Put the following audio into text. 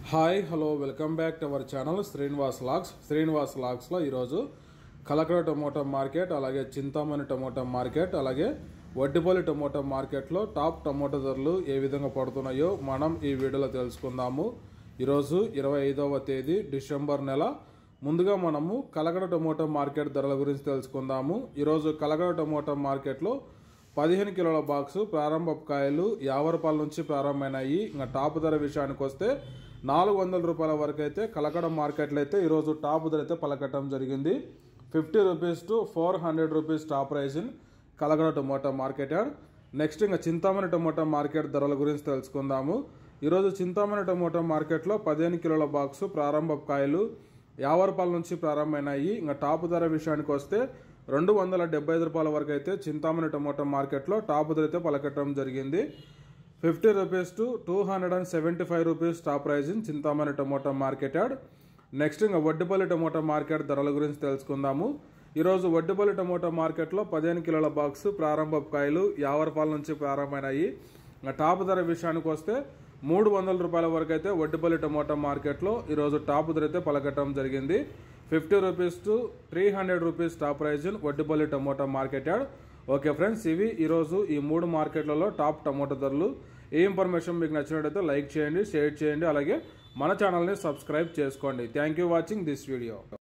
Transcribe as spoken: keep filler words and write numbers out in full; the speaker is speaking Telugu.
Hi hello welcome back to our channel Srinivas logs Srinivas లాగ్స్లో ఈరోజు కలకడ టమోటా మార్కెట్ అలాగే చింతామణి టమోటా మార్కెట్ అలాగే వడ్డిపల్లి టమోటా మార్కెట్లో టాప్ టమోటా ధరలు ఏ విధంగా పడుతున్నాయో మనం ఈ వీడియోలో తెలుసుకుందాము. ఈరోజు ఇరవై ఐదవ తేదీ డిసెంబర్ నెల. ముందుగా మనము కలకడ టమోటా మార్కెట్ ధరల గురించి తెలుసుకుందాము. ఈరోజు కలకడ టమోటా మార్కెట్లో పదిహేను కిలోల బాక్సు ప్రారంభ కాయలు యాభై రూపాయల నుంచి ప్రారంభమైనాయి. ఇంకా టాప్ ధర విషయానికి వస్తే నాలుగు వందల రూపాయల వరకు అయితే కలకడ మార్కెట్లో అయితే ఈరోజు టాప్ ధర అయితే పలకటం జరిగింది. Fifty rupees to four hundred rupees top price in Kalakada tomato market yard. Next ఇంకా చింతామణి టమోటా మార్కెట్ ధరల గురించి తెలుసుకుందాము. ఈరోజు చింతామణి టమోటా మార్కెట్లో పదిహేను కిలోల బాక్సు ప్రారంభ కాయలు యాభై రూపాయల నుంచి ప్రారంభమైనాయి. ఇంకా టాప్ ధర విషయానికి వస్తే రెండు వందల డెబ్బై ఐదు రూపాయల వరకు అయితే చింతామణి టమోటా మార్కెట్లో టాప్ ధర అయితే పలకటం జరిగింది. Fifty rupees to two hundred and seventy five rupees top price in Chintamani tomato market yard. Next ఇంకా వడ్డిపల్లి టమోటా మార్కెట్ ధరల గురించి తెలుసుకుందాము. ఈరోజు వడ్డిపల్లి టమోటా మార్కెట్లో పదిహేను కిలోల బాక్సు ప్రారంభ కాయలు యాభై రూపాయల నుంచి ప్రారంభమైనాయి. ఇంకా టాప్ ధర విషయానికి వస్తే మూడు వందల రూపాయల వరకు అయితే వడ్డిపల్లి టమోటా మార్కెట్లో ఈరోజు టాప్ ధర అయితే పలకటం జరిగింది. Fifty rupees to three hundred rupees top price in Vaddipalli tomato market yard. Okay friends, ఇవి ఈరోజు ఈ మూడు మార్కెట్లలో టాప్ టమోటా ధరలు. ఈ ఇన్ఫర్మేషన్ మీకు నచ్చినట్లయితే లైక్ చేయండి, షేర్ చేయండి, అలాగే మన ఛానల్ని సబ్స్క్రైబ్ చేసుకోండి. Thank you watching this video.